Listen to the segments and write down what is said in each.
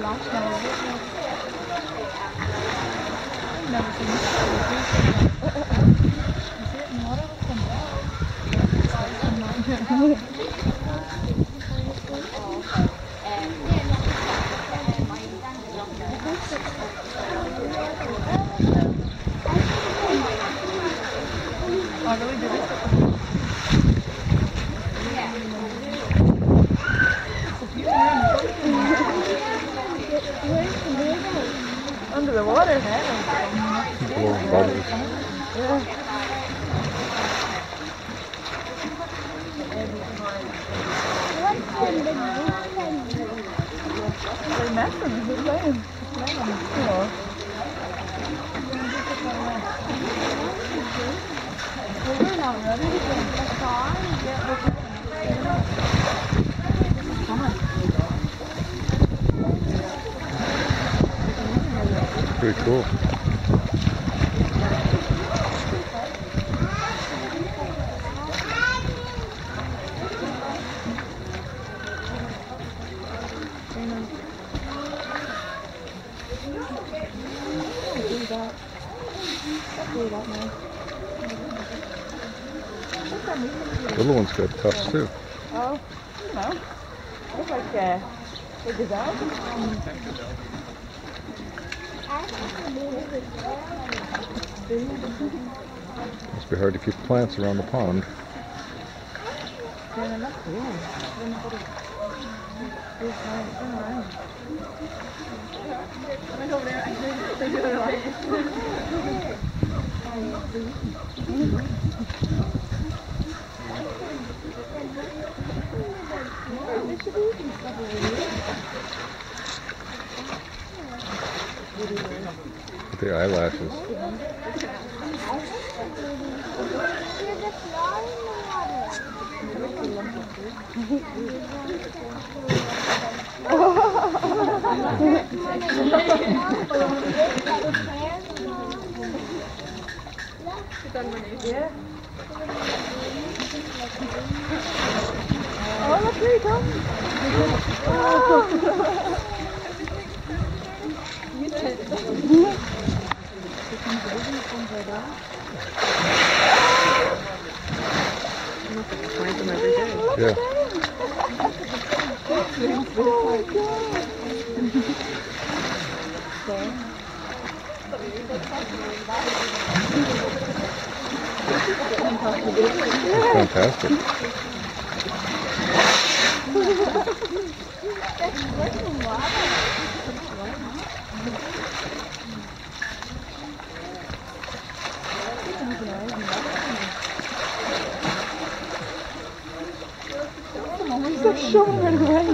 never seen this. You see it in water? I really did it. Under the water, Blowing bubbles. yeah. They messed them, they're playing on the floor. Well, we're not ready. Pretty cool. Little ones got tufts too. Oh, you know, looks like a gazelle. Must be hard to keep plants around the pond. The eyelashes. Yeah. Oh, look, here he comes. Yeah. Oh my God. Fantastic. He's so showing right away.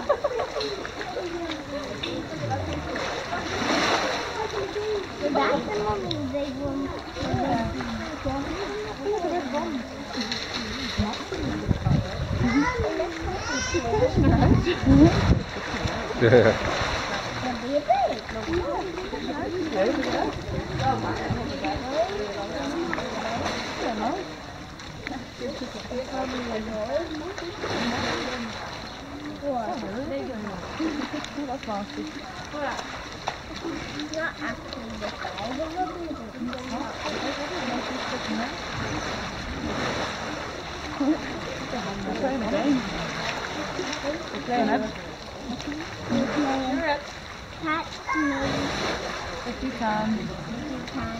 That's the mommy they want. Yeah. That's nasty. Not actually the size of They're playing a game. They're playing it. You're it. Cat maybe If you can. you can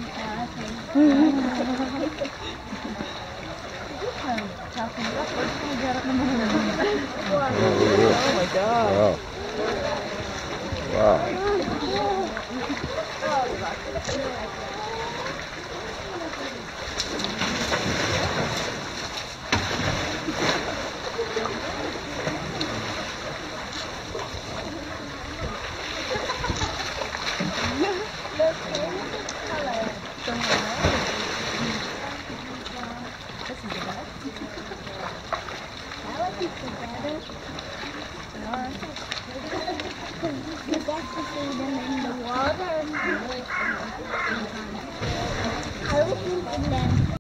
Catherine, that's what's going to get it in the morning. Oh, look at this. Oh my God. Wow. You get to see them in the water. I was thinking them.